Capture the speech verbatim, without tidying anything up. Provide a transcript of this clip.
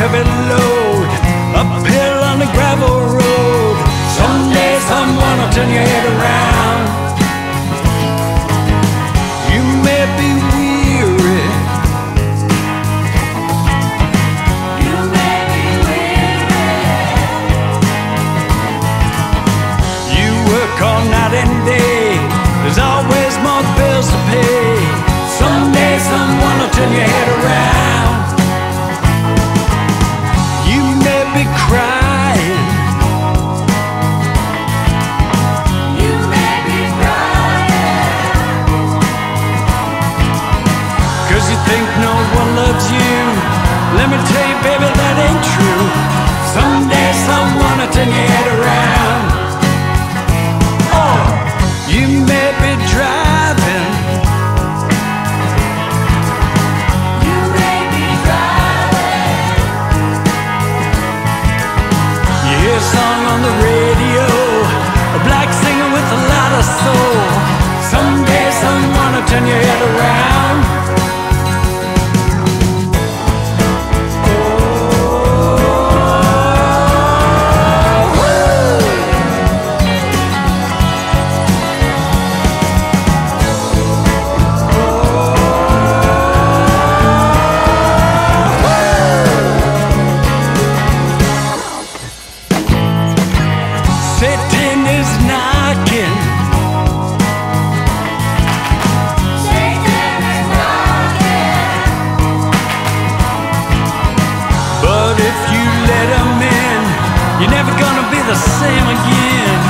heavy load, uphill on the gravel road. Someday someone will turn your head around. You may be weary, You may be weary. you work all night and day, there's always more bills to pay. Someday someone will turn your head around. You may be crying, You may be crying. cause you think no one loves you. Let me tell you, baby, that ain't true. Someday someone will turn your head around. Oh, you may be driving, You may be driving. you hear a song on the radio, a black singer with a lot of soul. Someday someone will turn your head around. Satan is knocking, Satan is knocking. but if you let him in, you're never gonna be the same again.